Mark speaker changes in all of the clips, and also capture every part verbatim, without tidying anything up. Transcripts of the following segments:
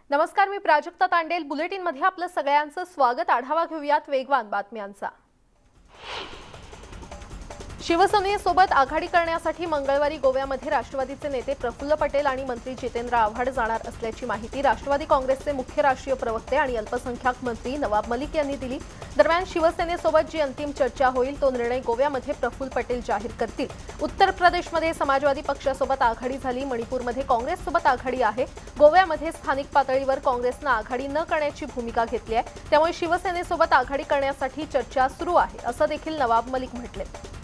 Speaker 1: नमस्कार, मी प्राजक्ता तांडेल। बुलेटिन मध्ये आपलं सगळ्यांचं स्वागत। आढावा घेऊयात वेगवान बातम्यांचा। शिवसेनेसोबत आघाडी करण्यासाठी मंगळवारी गोव्यामध्ये राष्ट्रवादीचे नेते प्रफुल्ल पटेल आणि मंत्री जितेंद्र आव्हाड जाणार असल्याची माहिती राष्ट्रवादी काँग्रेसचे मुख्य राष्ट्रीय प्रवक्ते आणि अल्पसंख्याक मंत्री नवाब मलिक यांनी दिली। दरम्यान शिवसेनेसोबत जी अंतिम चर्चा होईल तो निर्णय गोव्यामध्ये प्रफुल्ल पटेल जाहीर करतील। उत्तर प्रदेशमध्ये समाजवादी पक्षासोबत आघाडी झाली, मणिपूरमध्ये काँग्रेससोबत आघाडी आहे। गोव्यामध्ये स्थानिक पातळीवर काँग्रेसने आघाडी न करण्याची भूमिका घेतली आहे, त्यामुळे शिवसेनेसोबत आघाडी करण्यासाठी चर्चा सुरू आहे, असं देखील नवाब मलिक म्हटले।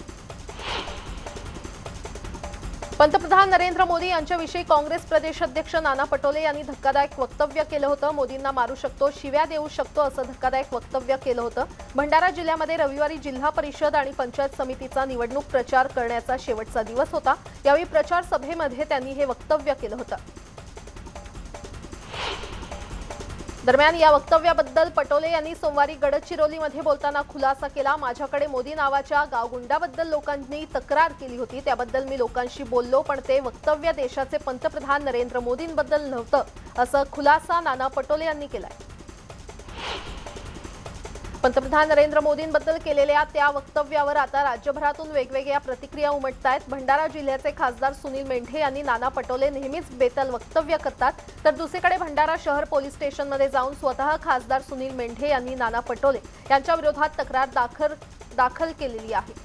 Speaker 1: पंतप्रधान नरेंद्र मोदी यांच्याविषयी काँग्रेस प्रदेश अध्यक्ष नाना पटोले यांनी धक्कादायक वक्तव्य केलं होतं। मोदींना मारू शकतो, शिव्या देऊ शकतो असं धक्कादायक वक्तव्य केलं होतं। भंडारा जिल्ह्यामध्ये रविवारी जिल्हा परिषद आणि पंचायत समितीचा निवडणूक प्रचार करण्याचा शेवटचा दिवस होता। यावेळी प्रचार सभेमध्ये त्यांनी हे वक्तव्य केलं होतं। दरम्यान या वक्तव्याबद्दल पटोले यांनी सोमवारी गडचिरोलीमध्ये बोलताना खुलासा केला। माझ्याकडे मोदी नावाच्या गावगुंडाबद्दल लोकांनी तक्रार केली होती, त्याबद्दल मी लोकांशी बोललो, पण ते वक्तव्य देशाचे पंतप्रधान नरेंद्र मोदींबद्दल नव्हतं, असं खुलासा नाना पटोले यांनी केलाय। पंतप्रधान नरेंद्र मोदींबद्दल केलेल्या त्या वक्तव्यावर आता राज्यभरातून वेगवेगळ्या प्रतिक्रिया उमटतायत। भंडारा जिल्ह्याचे खासदार सुनील मेंढे यांनी नाना पटोले नेहमीच बेताल वक्तव्य करतात, तर दुसरीकडे भंडारा शहर पोलीस स्टेशनमध्ये जाऊन स्वतः खासदार सुनील मेंढे यांनी नाना पटोले यांच्या विरोधात तक्रार दाखल दाखल केलेली आहे।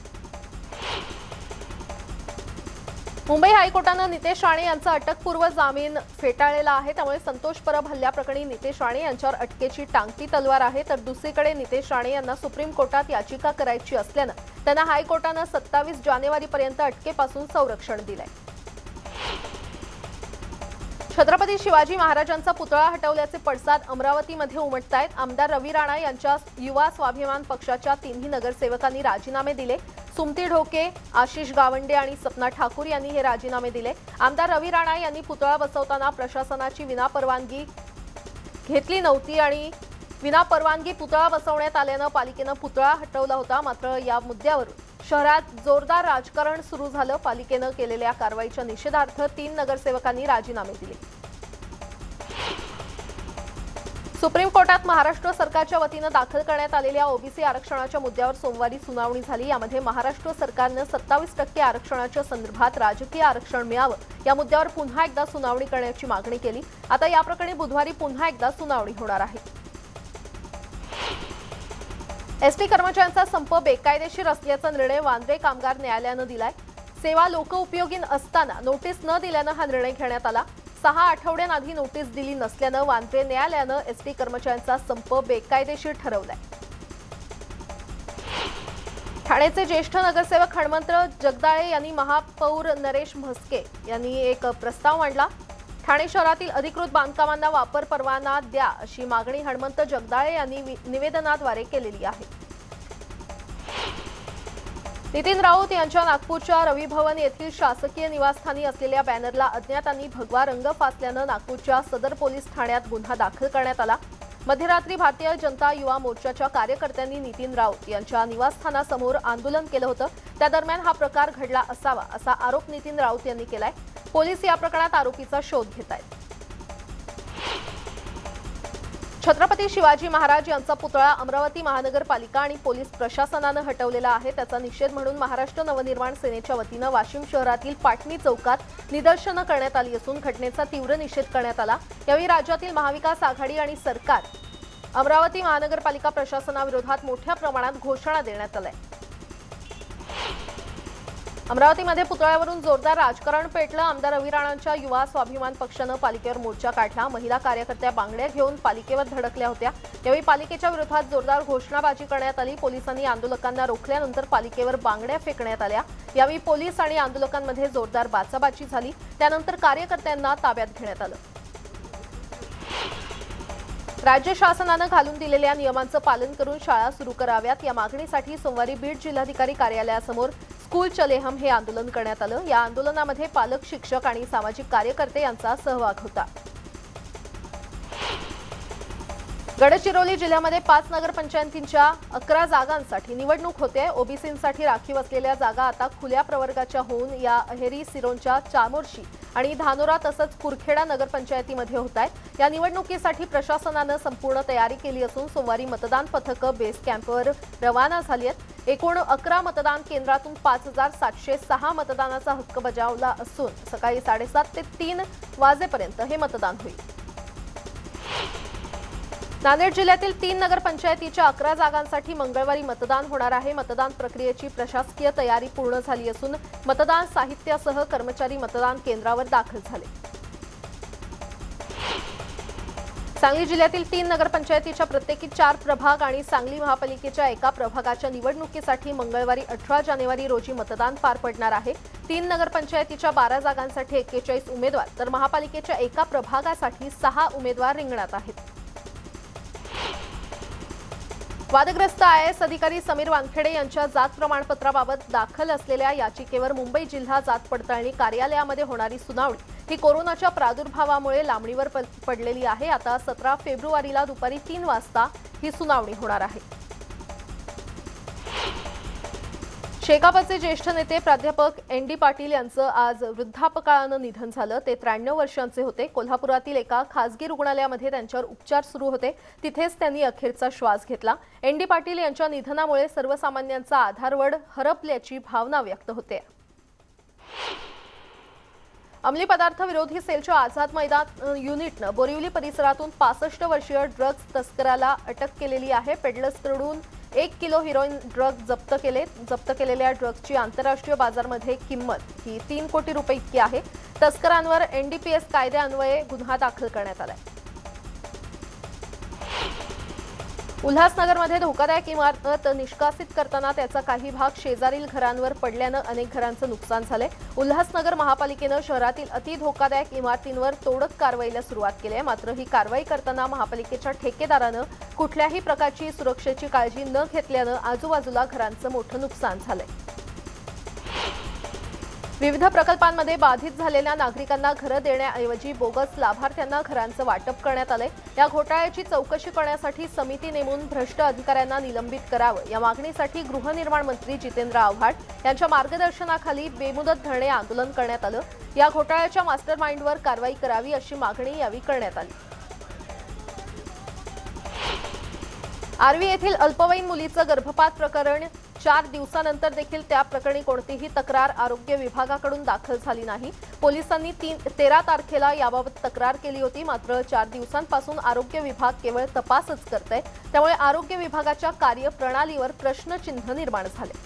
Speaker 1: मुंबई हायकोर्टाने नितेश राणे यांचा अटकपूर्व जामीन फेटाळलेला आहे, त्यामुळे संतोष परब हल्ल्याप्रकरणी नितेश राणे यांच्यावर अटकेची टांगती तलवार आहे। तर दुसरीकडे नितेश राणे यांना सुप्रीम कोर्टात याचिका करायची असल्यानं त्यांना हायकोर्टाने सत्तावीस जानेवारीपर्यंत अटकेपासून संरक्षण दिलंय। छत्रपती शिवाजी महाराजांचा पुतळा हटवल्याचे पडसाद अमरावतीमध्ये उमटतायत। आमदार रवी राणा यांच्या युवा स्वाभिमान पक्षाच्या तिन्ही नगरसेवकांनी राजीनामे दिले। सुमती ढोके, आशिष गावंडे आणि सपना ठाकूर यांनी हे राजीनामे दिले। आमदार रवी राणा यांनी पुतळा बसवताना प्रशासनाची विनापरवानगी घेतली नव्हती आणि विनापरवानगी पुतळा बसवण्यात आल्यानं पालिकेनं पुतळा हटवला होता। मात्र या मुद्द्यावर शहरात जोरदार राजकारण सुरू झालं। पालिकेनं केलेल्या कारवाईच्या निषेधार्थ तीन नगरसेवकांनी राजीनामे दिले। सुप्रीम कोर्टात महाराष्ट्र सरकारच्या वतीनं दाखल करण्यात आलेल्या ओबीसी आरक्षणाच्या मुद्द्यावर सोमवारी सुनावणी झाली। यामध्ये महाराष्ट्र सरकारनं सत्तावीस टक्के आरक्षणाच्या संदर्भात राजकीय आरक्षण मिळावं या मुद्द्यावर पुन्हा एकदा सुनावणी करण्याची मागणी केली। आता या प्रकरणी बुधवारी पुन्हा एकदा सुनावणी होणार आहे। एसटी कर्मचाऱ्यांचा संप बेकायदेशीर असल्याचा निर्णय वांद्रे कामगार न्यायालयानं दिलाय। सेवा लोकउपयोगी असताना नोटीस न दिल्यानं हा निर्णय घेण्यात आला। सहा आठवड्यांआधी नोटीस दिली नसल्यानं वांद्रे न्यायालयानं एसटी कर्मचाऱ्यांचा संप बेकायदेशीर ठरवलाय। ठाण्याचे ज्येष्ठ नगरसेवक हणमंत जगदाळे यांनी महापौर नरेश म्हस्के यांनी एक प्रस्ताव मांडला। ठाणे शहरातील अधिकृत बांधकामांना वापर परवाना द्या अशी मागणी हणमंत जगदाळे यांनी निवेदनाद्वारे केलेली आहे। नितीन राऊत यांच्या नागपूरच्या रवी भवन येथील शासकीय निवासस्थानी असलेल्या बॅनरला अज्ञातांनी भगवा रंग फासल्यानं नागपूरच्या सदर पोलीस ठाण्यात गुन्हा दाखल करण्यात आला। मध्यरात्री भारतीय जनता युवा मोर्चाच्या कार्यकर्त्यांनी नितीन राऊत यांच्या निवासस्थानासमोर आंदोलन केलं होतं। त्या दरम्यान हा प्रकार घडला असावा असा आरोप नितीन राऊत यांनी केलाय। पोलीस या प्रकरणात आरोपीचा शोध घेत आहेत। छत्रपती शिवाजी महाराज यांचा पुतळा अमरावती महानगरपालिका आणि पोलीस प्रशासनानं हटवलेला आहे। त्याचा निषेध म्हणून महाराष्ट्र नवनिर्माण सेनेच्या वतीनं वाशिम शहरातील पाटणी चौकात निदर्शनं करण्यात आली असून घटनेचा तीव्र निषेध करण्यात आला। यावेळी राज्यातील महाविकास आघाडी आणि सरकार अमरावती महानगरपालिका प्रशासनाविरोधात मोठ्या प्रमाणात घोषणा देण्यात आल्या। अमरावतीमध्ये पुतळ्यावरून जोरदार राजकारण पेटलं। आमदार रवी राणांच्या युवा स्वाभिमान पक्षानं पालिकेवर मोर्चा काढला। महिला कार्यकर्त्या बांगड्या घेऊन पालिकेवर धडकल्या होत्या। यावेळी पालिकेच्या विरोधात जोरदार घोषणाबाजी करण्यात आली। पोलिसांनी आंदोलकांना रोखल्यानंतर पालिकेवर बांगड्या फेकण्यात आल्या। यावेळी पोलीस आणि आंदोलकांमध्ये जोरदार बाचाबाची झाली। त्यानंतर कार्यकर्त्यांना ताब्यात घेण्यात आलं। राज्य शासनानं घालून दिलेल्या नियमांचं पालन करून शाळा सुरू कराव्यात या मागणीसाठी सोमवारी बीड जिल्हाधिकारी कार्यालयासमोर स्कूल चले हम हे आंदोलन करण्यात आलं। या आंदोलनामध्ये पालक, शिक्षक आणि सामाजिक कार्यकर्ते यांचा सहभाग होता। गडचिरोली जिल्ह्यामध्ये पाच नगरपंचायतींच्या अकरा जागांसाठी निवडणूक होते। ओबीसींसाठी राखीव असलेल्या जागा आता खुल्या प्रवर्गाच्या होऊन या अहेरी सिरोंच्या चामोर्शी आणि धानोरा तसंच कुरखेडा नगरपंचायतीमध्ये होत आहेत। या निवडणुकीसाठी प्रशासनाने संपूर्ण तयारी केली असून सोमवारी मतदान पथकं बेस कॅम्पवर रवाना झाली आहेत। एकूण अकरा मतदान केंद्रातून पाच हजार सातशे सहा मतदानाचा हक्क बजावला असून सकाळी साडेसात ते तीन वाजेपर्यंत हे मतदान होईल। नांदेड जिल्ह्यातील तीन नगरपंचायतीच्या अकरा जागांसाठी मंगळवारी मतदान होणार आहे। मतदान प्रक्रियेची प्रशासकीय तयारी पूर्ण झाली असून मतदान साहित्यासह कर्मचारी मतदान केंद्रावर दाखल झाले। सांगली जिल्ह्यातील तीन नगरपंचायतीच्या प्रत्येकी चार प्रभाग आणि सांगली महापालिकेच्या एका प्रभागाच्या निवडणुकीसाठी मंगळवारी अठरा जानेवारी रोजी मतदान पार पडणार आहे। तीन नगरपंचायतीच्या बारा जागांसाठी एक्केचाळीस उमेदवार तर महापालिकेच्या एका प्रभागासाठी सहा उमेदवार रिंगणात आहेत। वादग्रस्त आय ए एस अधिकारी समीर वानखेडे यांच्या जात प्रमाणपत्राबाबत दाखल असलेल्या याचिकेवर मुंबई जिल्हा जात पडताळणी कार्यालयामध्ये होणारी सुनावणी ही कोरोनाच्या प्रादुर्भावामुळे लांबणीवर पडलेली आहे। आता सतरा फेब्रुवारीला दुपारी तीन वाजता ही सुनावणी होणार आहे। शेकापचे ज्येष्ठ नेते प्राध्यापक एन डी पाटील यांचं आज वृद्धापकाळानं निधन झालं। ते त्र्याण्णव वर्षांचे होते। कोल्हापुरातील एका खासगी रुग्णालयामध्ये त्यांच्यावर उपचार सुरू होते, तिथेच त्यांनी अखेरचा श्वास घेतला। एन डी पाटील यांच्या निधनामुळे सर्वसामान्यांचा आधारवड हरपल्याची भावना व्यक्त होते। अंमली पदार्थ विरोधी सेलच्या आझाद मैदान युनिटनं बोरिवली परिसरातून पासष्ट वर्षीय ड्रग्ज तस्कराला अटक केलेली आहे। पेडलर्सकडून एक किलो हिरोईन ड्रग जप्त केले जप्त केलेल्या ड्रग्जची आंतरराष्ट्रीय बाजारमध्ये किंमत ही तीन कोटी रुपये इतकी आहे। तस्करांवर एनडीपीएस कायद्यान्वये गुन्हा दाखल करण्यात आलाय। उल्हासनगरमध्ये धोकादायक इमारत निष्कासित करताना त्याचा काही भाग शेजारील घरांवर पडल्यानं अनेक घरांचं नुकसान झालंय। उल्हासनगर महापालिकेनं शहरातील अति धोकादायक इमारतींवर तोडक कारवाईला सुरुवात केली आहे। मात्र ही कारवाई करताना महापालिकेच्या ठेकेदारानं कुठल्याही प्रकारची सुरक्षेची काळजी न घेतल्यानं आजूबाजूला घरांचं मोठं नुकसान झालंय। विविध प्रकल्पांमध्ये बाधित झालेल्या नागरिकांना घरं देण्याऐवजी बोगस लाभार्थ्यांना घरांचं वाटप करण्यात आलंय। या घोटाळ्याची चौकशी करण्यासाठी समिती नेमून भ्रष्ट अधिकाऱ्यांना निलंबित करावं या मागणीसाठी गृहनिर्माण मंत्री जितेंद्र आव्हाड यांच्या मार्गदर्शनाखाली बेमुदत धरणे आंदोलन करण्यात आलं। या घोटाळ्याच्या मास्टर माइंडवर कारवाई करावी अशी मागणी यावेळी करण्यात आली। आर्वी येथील अल्पवयीन मुलीचं गर्भपात प्रकरण चार दिवसानंतर देखील त्या प्रकरणी कोणतीही तक्रार आरोग्य विभागाकडून दाखल झाली नाही। पोलिसांनी तीन तेरा तारखेला याबाबत तक्रार केली होती, मात्र चार दिवसांपासून आरोग्य विभाग केवळ तपासच करतंय। त्यामुळे आरोग्य विभागाच्या कार्यप्रणालीवर प्रश्नचिन्ह निर्माण झाले।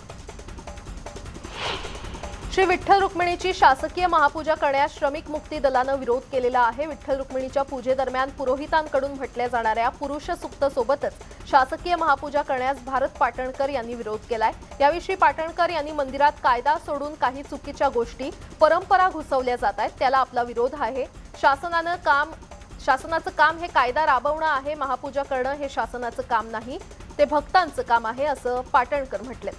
Speaker 1: श्री विठ्ठल रुक्मिणीची शासकीय महापूजा करण्यास श्रमिक मुक्ती दलानं विरोध केलेला आहे। विठ्ठल रुक्मिणीच्या पूजेदरम्यान पुरोहितांकडून म्हटल्या जाणाऱ्या पुरुष सूक्त सोबतच शासकीय महापूजा करण्यास भारत पाटणकर यांनी विरोध केलाय। याविषयी पाटणकर यांनी मंदिरात कायदा सोडून काही चुकीच्या गोष्टी परंपरा घुसवल्या जात आहेत, त्याला आपला विरोध आहे। शासनानं काम शासनाचं काम हे कायदा राबवणं आहे, महापूजा करणं हे शासनाचं काम नाही, ते भक्तांचं काम आहे असं पाटणकर म्हटले।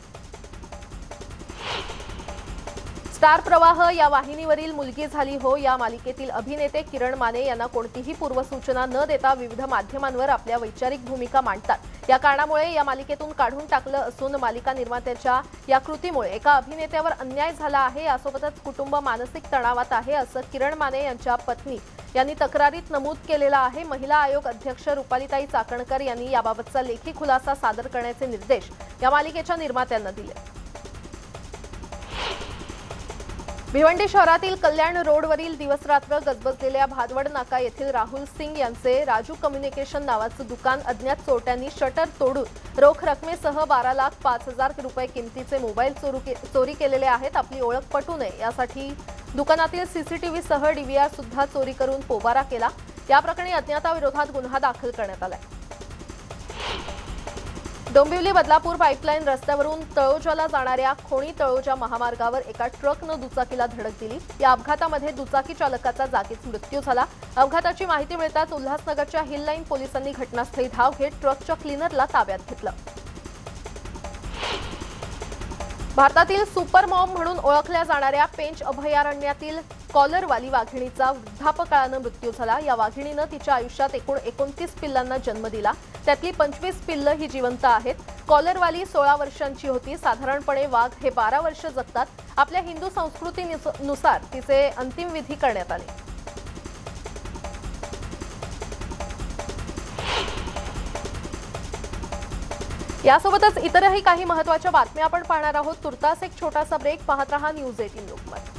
Speaker 1: स्टार प्रवाह या वाहिनीवरील मुलगी झाली हो या मालिकेतील अभिनेते किरण माने यांना कोणतीही पूर्वसूचना न देता विविध माध्यमांवर आपल्या वैचारिक भूमिका मांडतात। या कारणामुळे या मालिकेतून काढून टाकलं असून मालिका निर्मात्याच्या या कृतीमुळे एका अभिनेत्यावर अन्याय झाला आहे। यासोबतच कुटुंब मानसिक तणावात आहे असं किरण माने यांच्या पत्नी यांनी तक्रारीत नमूद केलेलं आहे। महिला आयोग अध्यक्ष रुपालीताई चाकणकर यांनी याबाबतचा लेखी खुलासा सादर करण्याचे निर्देश या मालिकेच्या निर्मात्यांना दिले। भिवंडी शहरातील कल्याण रोडवरील दिवसरात्र गजबजलेल्या भादवड नाका येथील राहुल सिंग यांचे राजू कम्युनिकेशन नावाचं दुकान अज्ञात चोरट्यांनी शटर तोडून रोख रकमेसह बारा लाख पाच हजार रुपये किमतीचे मोबाईल चोरी केलेले आहेत। आपली ओळख पटू नये यासाठी दुकानातील सीसीटीव्ही सह डीव्हीआर सुद्धा चोरी करून पोबारा केला। या प्रकरणी अज्ञाताविरोधात गुन्हा दाखल करण्यात आलाय। डोंबिवली बदलापूर पाईपलाईन रस्त्यावरून तळोजाला जाणाऱ्या खोणी तळोजा महामार्गावर एका ट्रकनं दुचाकीला धडक दिली। या अपघातामध्ये दुचाकी चालकाचा जागीच मृत्यू झाला। अपघाताची माहिती मिळताच उल्हासनगरच्या हिल लाईन पोलिसांनी घटनास्थळी धाव घेत ट्रकच्या क्लीनरला ताब्यात घेतलं। भारतातील सुपर मॉम म्हणून ओळखल्या जाणाऱ्या पेंच अभयारण्यातील कॉलरवाली वाघिणीचा वृद्धापकाळानं मृत्यू झाला। या वाघिणीनं तिच्या आयुष्यात एकूण एकोणतीस पिल्लांना जन्म दिला, त्यातली पंचवीस पिल्लं ही जिवंत आहेत। कॉलरवाली सोळा वर्षांची होती। साधारणपणे वाघ हे बारा वर्ष जगतात। आपल्या हिंदू संस्कृतीनुसार तिचे अंतिम विधी करण्यात आले। यासोबतच इतरही काही महत्त्वाच्या बातम्या आपण पाहणार आहोत। तुर्तास एक छोटासा ब्रेक, पाहत रहा न्यूज अठरा लोकमत।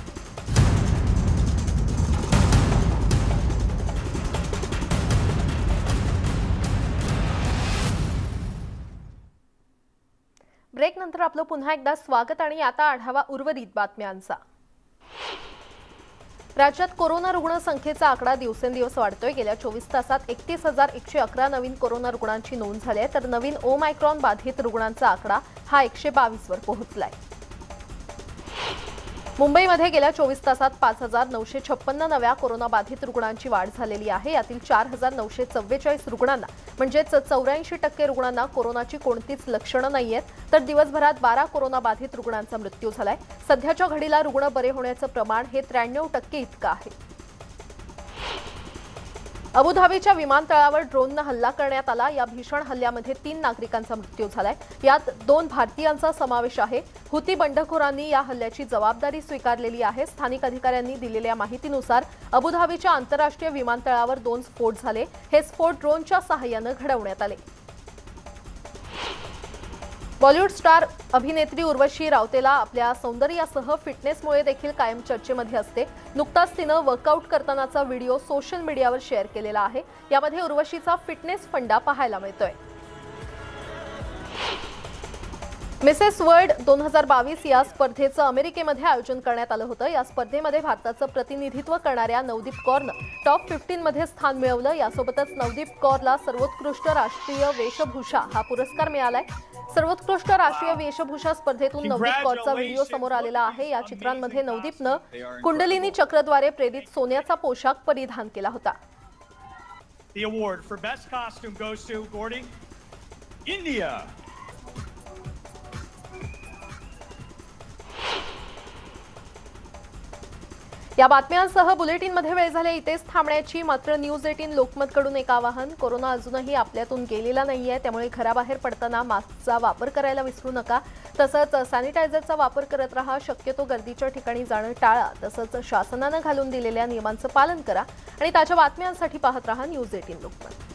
Speaker 1: ब्रेक नंतर आपलं पुन्हा एकदा स्वागत आणि आता आढावा उर्वरित बातम्यांचा। राज्यात कोरोना रुग्ण संख्येचा आकडा दिवसेंदिवस वाढतोय। गेल्या चोवीस तासात एकतीस हजार एकशे अकरा नवीन कोरोना रुग्णांची नोंद झाली आहे, तर नवीन ओमायक्रॉन बाधित रुग्णांचा आकडा हा एकशे बावीस वर पोहोचलाय। मुंबईमध्ये गेल्या चोवीस तासात पाच हजार नऊशे छप्पन्न नव्या कोरोना बाधित रुग्णांची वाढ झालेली आहे। यातील चार हजार नऊशे चव्वेचाळीस रुग्णांना म्हणजेच चौऱ्याऐंशी टक्के रुग्णांना कोरोनाची कोणतीच लक्षणं नाहीयेत, तर दिवसभरात बारा कोरोना बाधित रुग्णांचा मृत्यू झालाय। सध्याच्या घडीला रुग्ण बरे होण्याचं प्रमाण हे त्र्याण्णव टक्के इतकं आहे। अबुधाबीच्या विमानतळावर ड्रोननं हल्ला करण्यात आला। या भीषण हल्ल्यामध्ये तीन नागरिकांचा मृत्यू झालाय, यात दोन भारतीयांचा समावेश आहे। हुती बंडखोरांनी या हल्ल्याची जबाबदारी स्वीकारलेली आहे। स्थानिक अधिकाऱ्यांनी दिलेल्या माहितीनुसार अबुधाबीच्या आंतरराष्ट्रीय विमानतळावर दोन स्फोट झाले। हे स्फोट ड्रोनच्या सहाय्यानं घडवण्यात आले। बॉलिवूड स्टार अभिनेत्री उर्वशी रावतेला आपल्या सौंदर्यासह फिटनेसमुळे देखील कायम चर्चेमध्ये असते। नुकताच तिनं वर्कआउट करतानाचा व्हिडिओ सोशल मीडियावर शेअर केलेला आहे। यामध्ये उर्वशीचा फिटनेस फंडा पाहायला मिळतोय। मिसेस वर्ल्ड दोन हजार बावीस या स्पर्धेचं अमेरिकेमध्ये आयोजन करण्यात आलं होतं। या स्पर्धेमध्ये भारताचं प्रतिनिधित्व करणाऱ्या नवदीप कौरनं टॉप पंधरा मध्ये स्थान मिळवलं। यासोबतच नवदीप कौरला सर्वोत्कृष्ट राष्ट्रीय वेशभूषा हा पुरस्कार मिळालाय। सर्वोत्कृष्ट राष्ट्रीय वेशभूषा स्पर्धेतून नवदीप कौरचा व्हिडिओ समोर आलेला आहे। या चित्रांमध्ये नवदीपनं कुंडलिनी चक्रद्वारे प्रेरित सोन्याचा पोशाख परिधान केला होता।
Speaker 2: The award for best costume goes to Gordy, India.
Speaker 1: या बातम्यांसह बुलेटिनमध्ये वेळ झाले इथेच थांबण्याची। मात्र न्यूज अठरा लोकमतकडून एक आवाहन, कोरोना अजूनही आपल्यातून गेलेला नाहीये, त्यामुळे घराबाहेर पडताना मास्कचा वापर करायला विसरू नका। तसंच सॅनिटायझरचा वापर करत राहा। शक्यतो गर्दीच्या ठिकाणी जाणं टाळा। तसंच शासनानं घालून दिलेल्या नियमांचं पालन करा आणि ताज्या बातम्यांसाठी पाहत राहा न्यूज अठरा लोकमत।